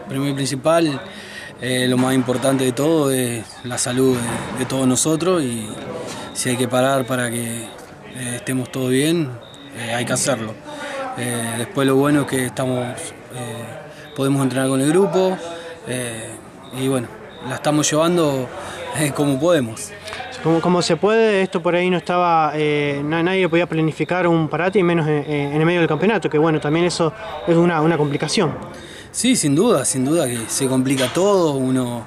primero y principal, lo más importante de todo es la salud de todos nosotros y si hay que parar para que estemos todos bien, hay que hacerlo. Después lo bueno es que podemos entrenar con el grupo y bueno, la estamos llevando como podemos. Como se puede, esto por ahí no estaba, nadie podía planificar un parate y menos en el medio del campeonato, que bueno, también eso es una complicación. Sí, sin duda que se complica todo. Bueno,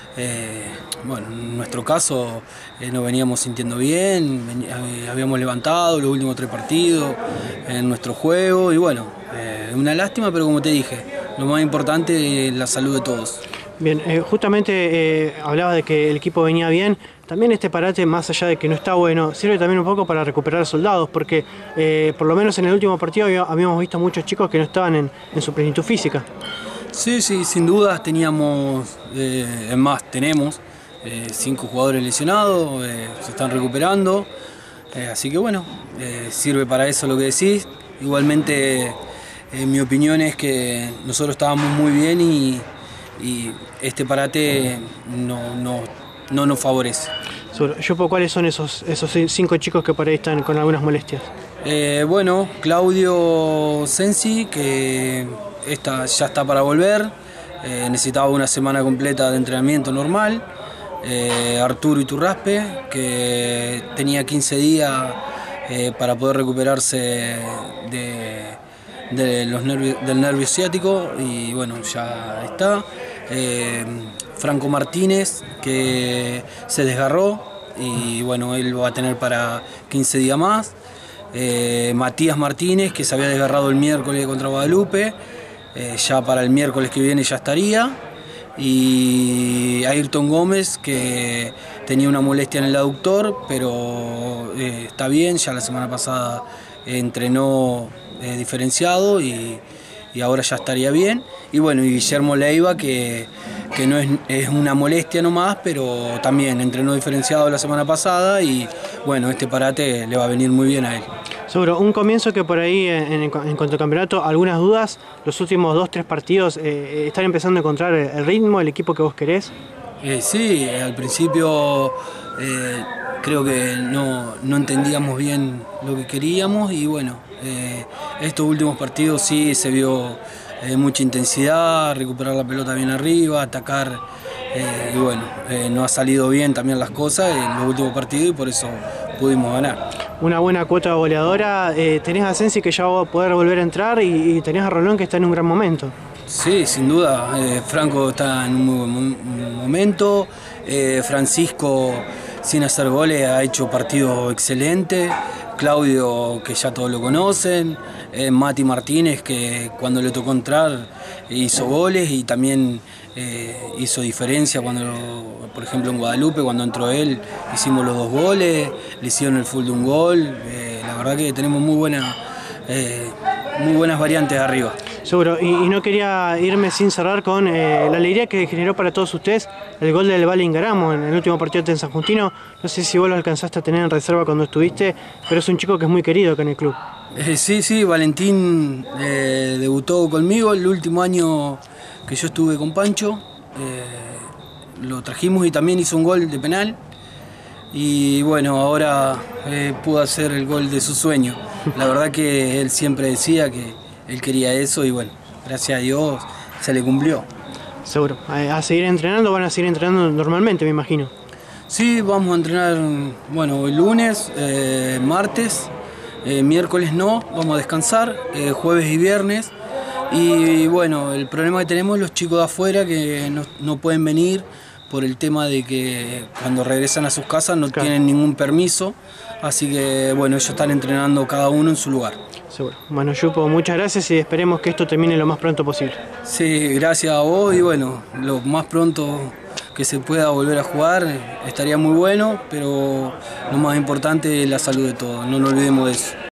en nuestro caso nos veníamos sintiendo bien, habíamos levantado los últimos 3 partidos en nuestro juego y bueno, una lástima, pero como te dije, lo más importante es la salud de todos. Bien, justamente hablaba de que el equipo venía bien. También este parate, más allá de que no está bueno, sirve también un poco para recuperar soldados, porque por lo menos en el último partido habíamos visto muchos chicos que no estaban en su plenitud física. Sí, sin dudas teníamos, es más, tenemos 5 jugadores lesionados, se están recuperando, así que bueno, sirve para eso lo que decís. Igualmente, mi opinión es que nosotros estábamos muy bien y este parate no nos favorece. ¿Cuáles son esos 5 chicos que por ahí están con algunas molestias? Bueno, Claudio Sensi, que ya está para volver, necesitaba una semana completa de entrenamiento normal. Arturo Iturraspe, que tenía 15 días para poder recuperarse del nervio ciático y bueno, ya está. Franco Martínez, que se desgarró y bueno, él va a tener para 15 días más. Matías Martínez, que se había desgarrado el miércoles contra Guadalupe, ya para el miércoles que viene ya estaría. Y Ayrton Gómez, que tenía una molestia en el aductor, pero está bien, ya la semana pasada entrenó diferenciado y ahora ya estaría bien. Y bueno, y Guillermo Leiva, que no es una molestia nomás, pero también entrenó diferenciado la semana pasada y bueno, este parate le va a venir muy bien a él. Seguro, un comienzo que por ahí en cuanto al campeonato, algunas dudas, los últimos 2-3 partidos, ¿están empezando a encontrar el ritmo, el equipo que vos querés? Sí, al principio creo que no entendíamos bien lo que queríamos y bueno, estos últimos partidos sí se vio mucha intensidad, recuperar la pelota bien arriba, atacar y bueno, no ha salido bien también las cosas en los últimos partidos y por eso pudimos ganar. Una buena cuota goleadora, tenés a Sensi que ya va a poder volver a entrar y tenés a Rolón que está en un gran momento. Sí, sin duda, Franco está en un muy buen momento, Francisco sin hacer goles ha hecho partido excelente, Claudio que ya todos lo conocen, Mati Martínez que cuando le tocó entrar hizo goles y también hizo diferencia cuando, por ejemplo en Guadalupe, cuando entró él hicimos los 2 goles, le hicieron el full de un gol, la verdad que tenemos muy buenas variantes arriba. Seguro, y no quería irme sin cerrar con la alegría que generó para todos ustedes el gol del Vale Ingaramo en el último partido en San Justino. No sé si vos lo alcanzaste a tener en reserva cuando estuviste, pero es un chico que es muy querido acá en el club. Sí, Valentín debutó conmigo el último año que yo estuve con Pancho. Lo trajimos y también hizo un gol de penal. Y bueno, ahora pudo hacer el gol de su sueño. La verdad que él siempre decía que él quería eso y bueno, gracias a Dios se le cumplió. Seguro. ¿A seguir entrenando? ¿Van a seguir entrenando normalmente, me imagino? Sí, vamos a entrenar, bueno, el lunes, martes, miércoles no, vamos a descansar, jueves y viernes. Y bueno, el problema que tenemos los chicos de afuera que no pueden venir por el tema de que cuando regresan a sus casas no tienen ningún permiso, así que bueno, ellos están entrenando cada uno en su lugar. Seguro. Bueno, Yupo, muchas gracias y esperemos que esto termine lo más pronto posible. Sí, gracias a vos y bueno, lo más pronto que se pueda volver a jugar estaría muy bueno, pero lo más importante es la salud de todos, no nos olvidemos de eso.